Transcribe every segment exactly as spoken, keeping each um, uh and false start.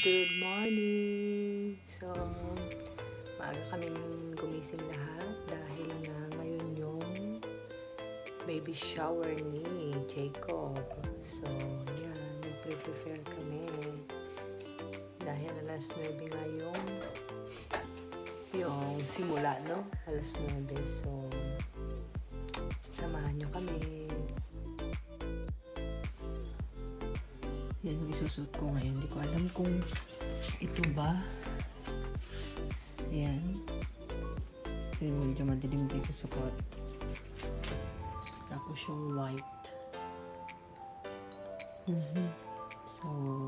Good morning! So, maaga kaming gumising lahat dahil na ngayon yung baby shower ni Jacob. So, yan, nagpre-prepare kami. Dahil alas nuwebe nga yung yung simula, no? alas nuwebe. So, samahan nyo kami. Yan yung isusuot ko ngayon. Hindi ko alam kung ito ba. Yan. Kasi medyo madilim dito sa kot. Tapos yung white. Mm-hmm. So,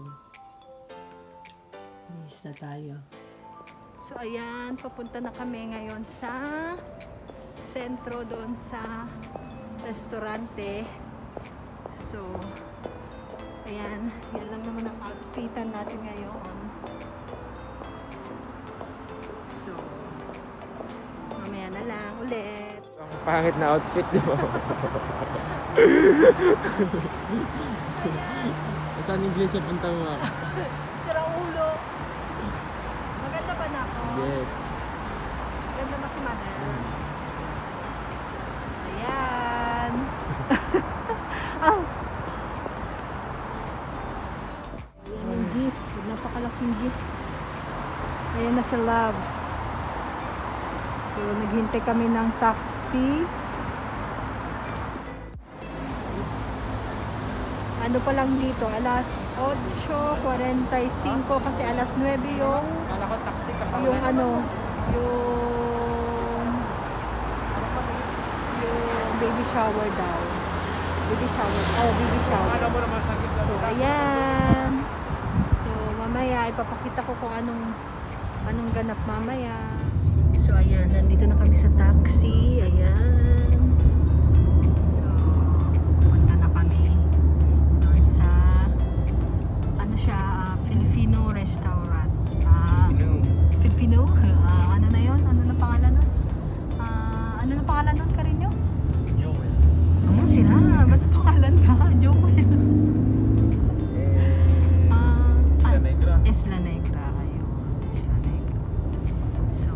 nice na tayo. So, ayan. Papunta na kami ngayon sa sentro doon sa restaurante. So, ayan, yan lang naman ang outfitan natin ngayon. So, mamaya na lang ulit. Ang pangit na outfit, di ba? Saan English sa punta mo ako? Sira ulo. Maganda ba na ako? Yes. Maganda ba si mother? So, ayan. Oh! Gift, napakalaking gift. Ayan na sa Loves. So naghintay kami ng taxi. Ano pa lang dito, alas eight forty-five kasi alas nuwebe yung Kala ko taxi ka pa. yung ano, yung yung baby shower daw. Baby shower. Oh, baby shower. Ano mo naman sakit sa So ayan. Mamaya ipapakita ko kung anong anong ganap mamaya. So ayan, nandito na kami sa taxi. Ayan. So punta na kami doon sa ano siya, uh, Filipino restaurant. Uh, Filipino? Uh, ano na yon? Ano na pangalan nun? Uh, ano na pangalan nun, Karinyo? Joel. Ano sila? Ba't pangalan ka? Joel. Isla Negra kayo. Isla Negra. So,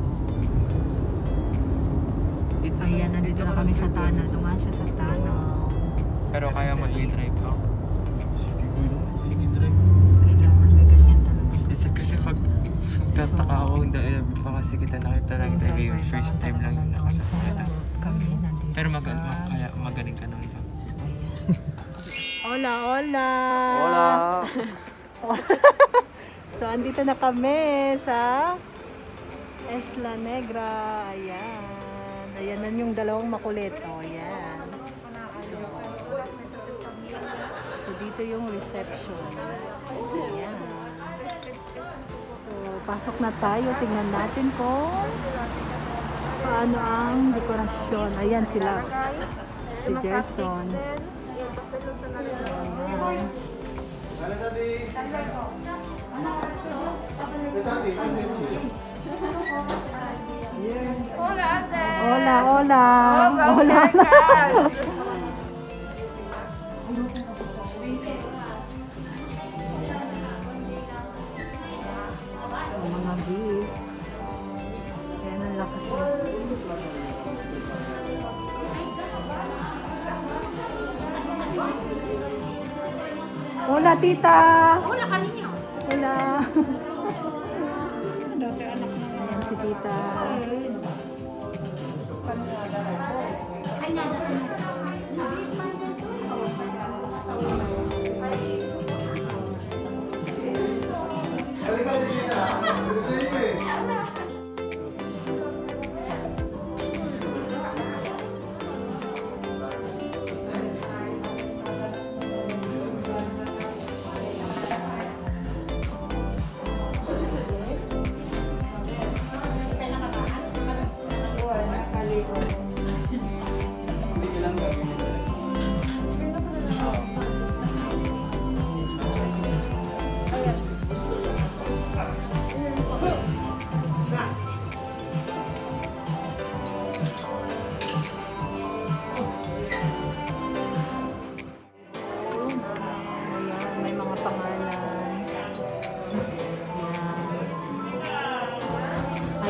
ayan, nandito na kami sa tunnel. Dumaan siya sa tunnel. Pero kaya mag-drive ka? Sige, drive. Kailangan may ganyan talaga. Isa kasi pag tataka ako, dahil pa kasi kita nakita ng drive yung first time lang yung nakasasakita. Kami nandito. Pero mag kaya magaling ka naman. So, ayan. Hola, hola! Hola! So, andito na kami sa Isla Negra. Ayan. Ayan na yung dalawang makulit. O, ayan. So, so, dito yung reception. Ayan. So, pasok na tayo. Tingnan natin kung paano ang dekorasyon. Ayan sila. Si Gerson. Ayan. Hola, ate. Hola, hola. Oh, Hola. Mga beef. Ayan ang lakas. Hola, tita. Hola, cariño. Hola. Dati anak mo. Ayan si tita.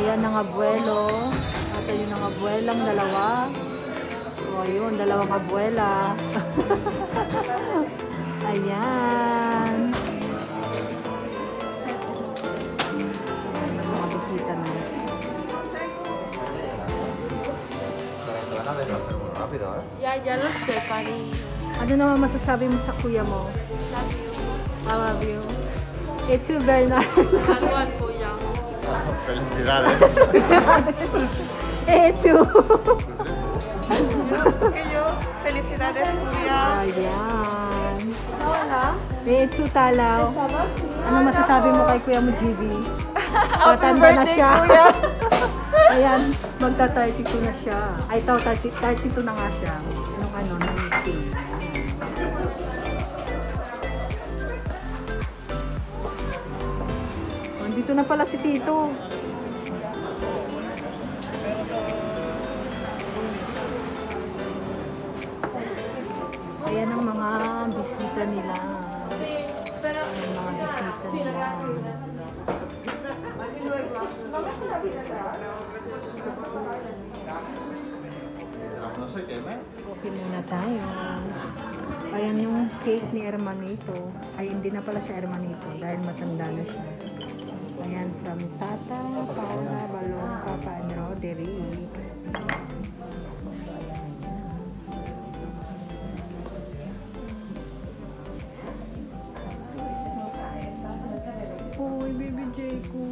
Ayan ang abuelo. At ayun ang abuelang dalawa. O, yun, dalawang abuela. Ayan. Mga bisita na. Ya, ya lo sé, Pari. Ano naman masasabi mo sa kuya mo? Love you. I love you. It's you, Bernard. Algo al kuya. Felicidades. It's you. Que yo, felicidades, kuya. Ayan. Hola. It's you, Talaw. Ano masasabi mo kay kuya mo, G B? Patanda na siya. Ayan, magta-thirty-two na siya. Ay, ito, thirty-two na nga siya. Nung ano, nung meeting. Dito na pala si Tito. Ayan ang mga bisita nila. Ayan ang mga bisita nila. Okay muna tayo. Ayan yung cake ni Hermanito. Ay, hindi na pala siya Hermanito dahil masanda na siya. Ayan, from Tata, Paula, Balong, Papa, and Roderick. Uy, baby Jayco.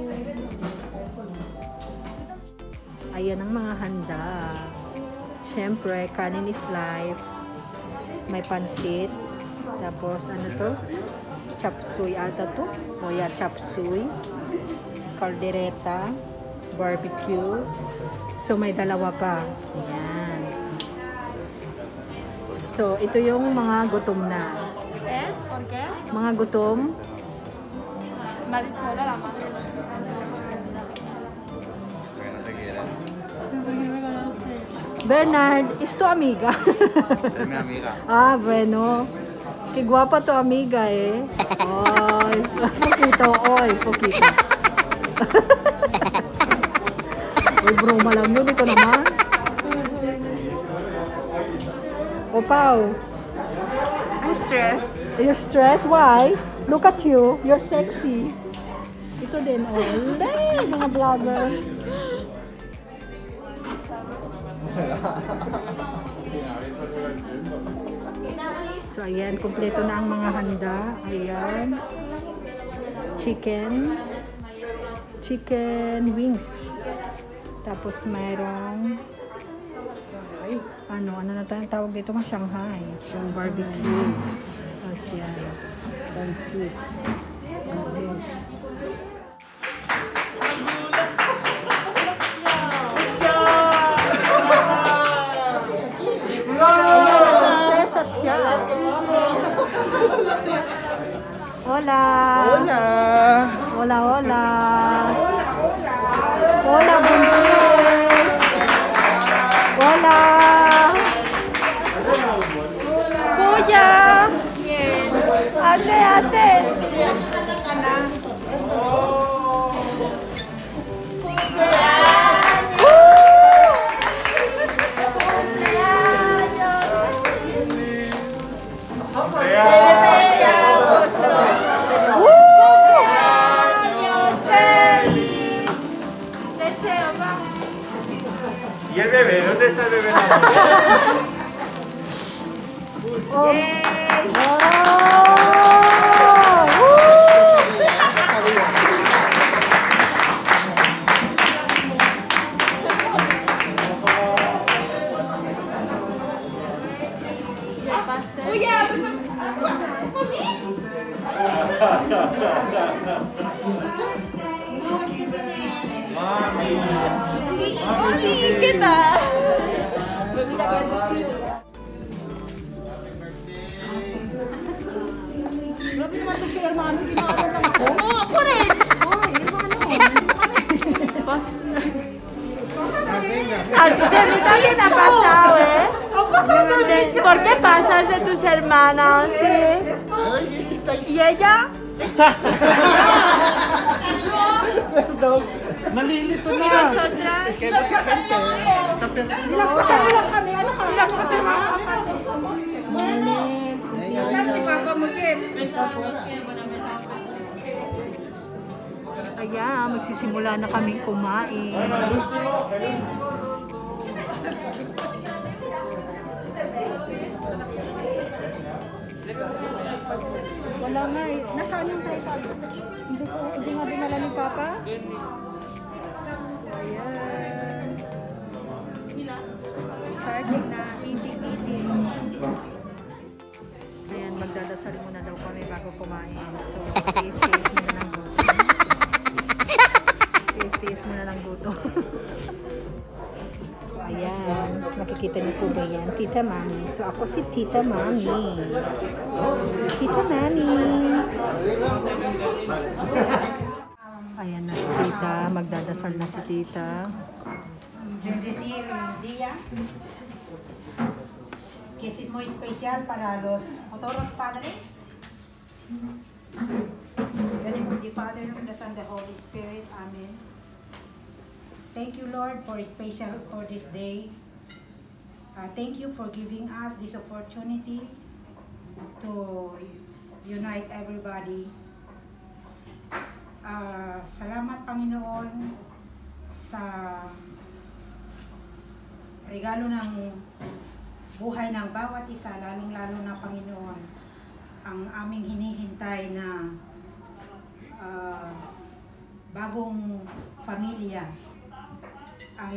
Ayan ang mga handa. Siyempre, kanin is life. May pansit. Tapos, ano to? Chop suey ata to. O yeah, chop suey. Caldereta. Barbecue. So, may dalawa pa. Ayan. So, ito yung mga gutom na. ¿Eh? ¿Por qué? Mga gutom. Me ha dicho hola la madre. Bernard, is to amiga. Es mi amiga. Ah, bueno. Qué guapa tu amiga, eh. Ay, poquito, oy, poquito. Uy, broma lang yun. Ito naman. O, Pao. I'm stressed. You're stressed? Why? Look at you. You're sexy. Ito din, oh. Dahil, mga vlogger. So, ayan. Kompleto na ang mga handa. Ayan. Chicken. Chicken wings. Tapos, mayroong ano, ano na tayong tawag dito? Mga Shanghai. So, barbecue. Tapos yan. Pansit. Tapos. Hola. Hola. Hola, hola. Hola, bonjour. Hola. Kuya. Ate, ate. ¿Y el bebé? ¿Dónde está el bebé? Oh. ¿Qué tal? Grabe naman ito si Hermano, ginakagan ako. Oo, ako rin! Ay, Hermano. A ti también también ha pasado, ¿eh? ¿Por qué pasas de tus hermanas? ¿Sí? ¿Y ella? Perdón, Nalilito Y na. nosotras. Es que hay mucha gente. Nilagpasan na lang kami. Ano ka? Nilagpasan na. Malit. Venga, venga. Está afuera. Ayan, magsisimula na kaming kumain. Wala nga eh. Nasaan yung tripod? Hindi ko, hindi nga dinala ni Papa. Ayan. Starting na eating-eating. Ayan, magdadasal muna daw kami bago kumain. So, taste-taste muna ng gutom. Taste-taste muna ng gutom. Ayan, nakikita niyo po ba yan? Tita Mami. So, ako si Tita Mami. Tita Mami. Ayan na si Tita. Magdadasal na si Tita. Bendecir el día, que es muy especial para los futuros padres. In the name of the Father, and the Son, and the Holy Spirit. Amen. Thank you, Lord, for special for this day. Uh, thank you for giving us this opportunity to unite everybody. Uh, salamat, Panginoon, sa regalo ng buhay ng bawat isa, lalong-lalo na, Panginoon, ang aming hinihintay na uh, bagong pamilya, ang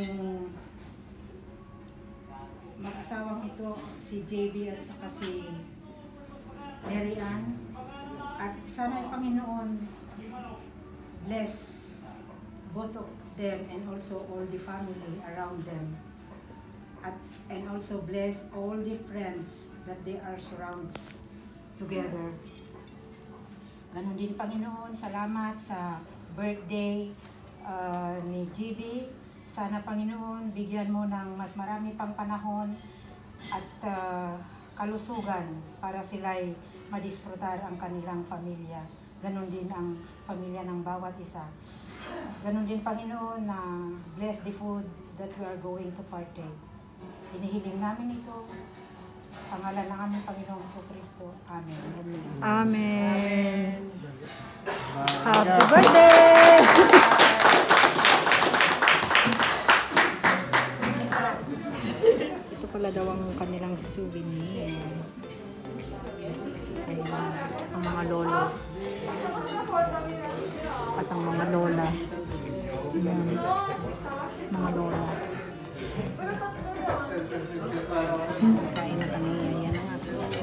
mag-asawang ito, si J B at saka si Mary Ann. At sana, Panginoon, bless both of them and also all the family around them. At, and also bless all the friends that they are surrounded together. Ganon din, Panginoon, salamat sa birthday uh, ni G B. Sana, Panginoon, bigyan mo ng mas marami pang panahon at uh, kalusugan para sila'y madisfrutar ang kanilang pamilya. Ganon din ang pamilya ng bawat isa. Ganon din, Panginoon, na bless the food that we are going to partake. Inihiling namin ito sa ngalan ng aming Panginoong Jesucristo. Amen. Amen. Amen. Happy birthday! Ito pala daw ang kanilang souvenir. Ayan, ang mga lolo. At ang mga lola. Ayan, mga lola. Kain na kami. Ayan na nga.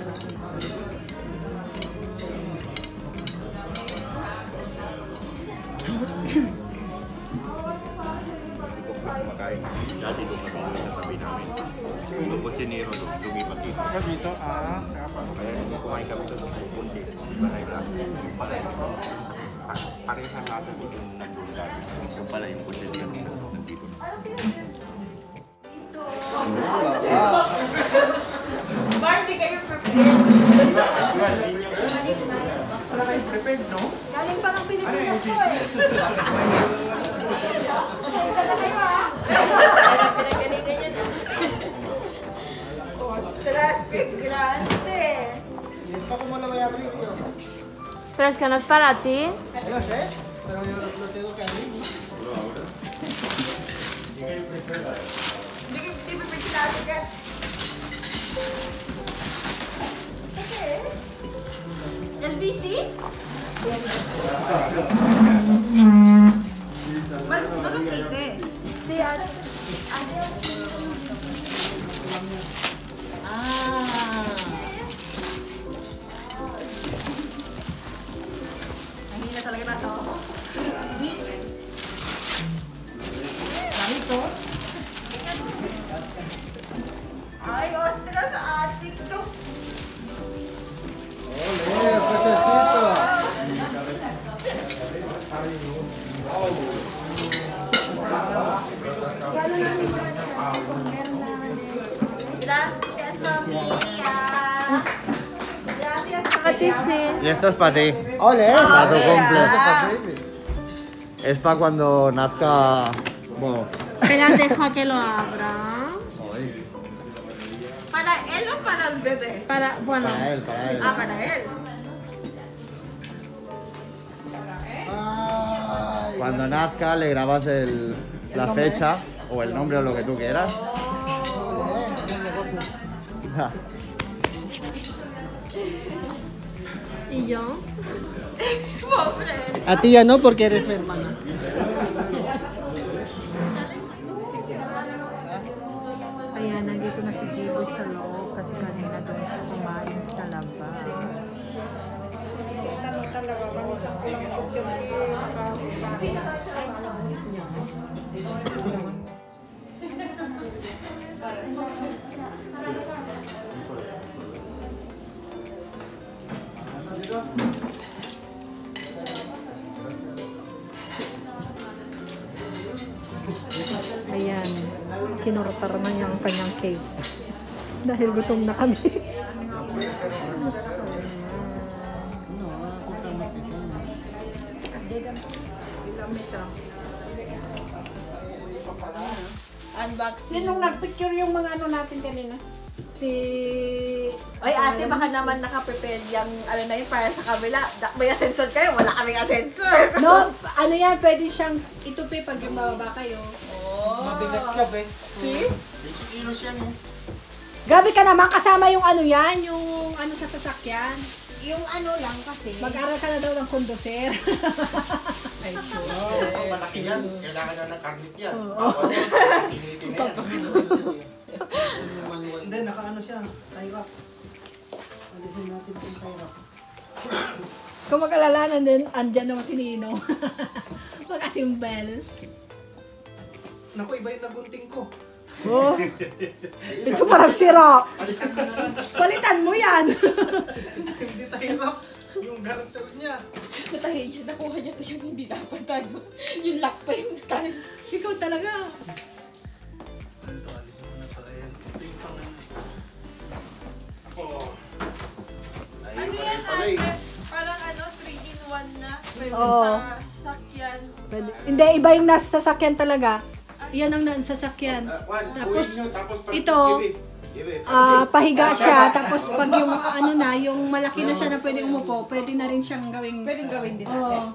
Kumakain. Dati doon kami sa tabi namin. Yung kusinero doon, lumipat dito. Ah, dito ah. Kaya nung kumain kami doon, kundi. Balay lang. Balay. Parehan natin dito nandun dati. Yung pala yung kusinero nandito. Bakit di kayo prepared? Wala kayo prepared, no? Galing pa ng Pilipinas ko eh. Pasensya na kayo ah. Tras, grande. Esto como lo voy a abrir yo. Pero es que no es para ti. Yo lo sé, pero yo lo tengo que abrir. Hindi hindi pa sinabi ka. ¿Qué es? ¿El bici? Bueno, no lo quites. Sí, adiós. Ah. Mahina talaga na to. Ganito. Ay, ostras sa atik to. ¡Ole, cochecito! Gracias, familia. Gracias, familia. Y esto es para ti. Ole! Para tu cumple. Ah. es para cuando nazca... Bueno, Espera, deja que lo abra. ay, ¿Para él o para el bebé? Para, bueno, para él, para él. Ah, para él. Cuando nazca le grabas el, la fecha o el nombre o lo que tú quieras. ¿y yo? A ti ya no, porque eres mi hermana. Ayan, nandito na si Jiboy sa loob kasi kanina doon siya kumain sa labas. Ayan, kinurtar na niya ang kanyang cake. Dahil gutom na kami. Unboxing. Sinong nagpicture yung mga ano natin kanina? Si... Ay ate, baka naman nakaprepare yung ano na yun para sa kabila. Da- May ascensor kayo, wala kaming ascensor. No, ano yan, pwede siyang itupi pag yung bababa kayo. Mabigat ka, be. See? Kilos yan, eh. Grabe ka naman, kasama yung ano yan, yung ano sa sasakyan. Yung ano lang kasi. Mag-aral ka na daw ng konduser. Ay, sure. Oo, malaki yan. Kailangan na ng karnit yan. Bawal yan. Pinitin na yan. Hindi, naka-ano siya. Tie up. Alisin natin yung tie up. Kung mag-alala, nandun, andyan naman si Nino. Mag-asimbel. Naku, iba yung nagunting ko. Oh. Ito parang sira. Alisin mo na lang. Palitan mo yan. Hindi tie up. Yung garanter niya. Natahi niya, nakuha niya ito yung hindi dapat tayo. Yung lock pa yung tayo. Ikaw talaga. Ito, alisin mo na to. Ayan. Ito yung pang ano. Ayun pa rin pala eh. Parang ano, three in one na. Pwede Oo. sa sakyan. Pwede. Hindi, iba yung nasa sasakyan talaga. Yan ang nasa sasakyan. Ah, Juan, Tapos, kuhin nyo, tapos pag- ito, Give it. Give it. Ah, pahiga siya, tapos pag yung ano na, yung malaki na siya na pwede umupo, pwede na rin siyang gawing... Pwedeng gawin din natin. Oo.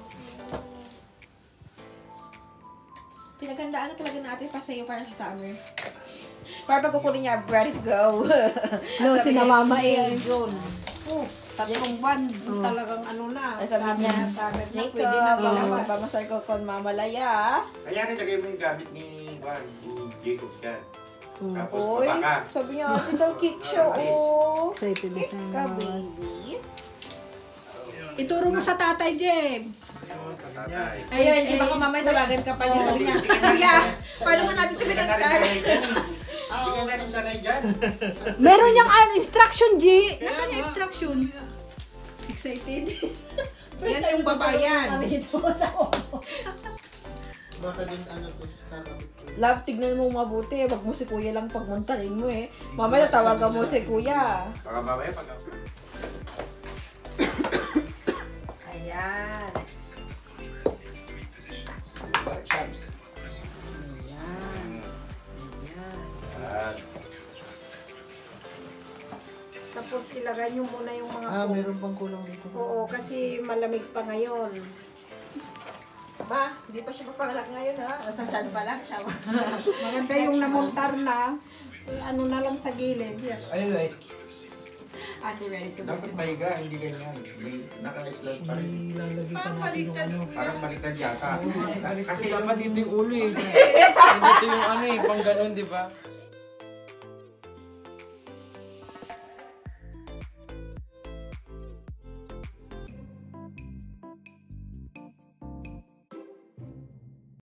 Pinagandaan na talaga natin pa sa'yo para sa summer. Para pag kukunin niya, ready to go. No, si na mama eh. Yun. Oh, tatlong buwan. Talagang ano na. Ay, sabi niya, sabi na Nico, pwede na baka ba? sa pamasay ko kon mamalaya. Kaya rin lagay mo yung gamit ni Juan, ni Jacob yan. Tapos Uy, baba ka. sabi niya, ito kick siya, oh. Excited na Kick siya. ka, baby. Ituro mo sa tatay, Jem. Tatay. Ayan, di baka mamaya tawagan ka pa niya. Sabi niya, Kuya, paano mo natin ito Hindi ka na rin pinagkala? sanay dyan eh. Hindi ka na rin sanay dyan. Meron niyang ah, instruction, G. Nasaan yung instruction? Excited? Yan yung babayan. Baka din ano to, kakabit ko. Love, tignan mo mabuti. Wag mo si Kuya lang pagmuntalin mo eh. Mamaya tawagan mo si Kuya. Baka mamaya pag... Ayan. Ah, Tapos ilagay nyo muna yung mga Ah, po. meron pang kulang dito. Oo, kasi malamig pa ngayon. Ba, hindi pa siya mapangalak ngayon ha. Nasa chan pa lang siya. Maganda yung namontar na. Eh, ano na lang sa gilid. Yes. Anyway, Ate, ready to go. dapat mahiga, hindi ganyan. May naka-slot pa rin. ilalagay pa natin yung ano. Parang baliktad yata. Kasi Dapat dito yung ulo eh. Dito yung ano eh, pang ganun, di ba?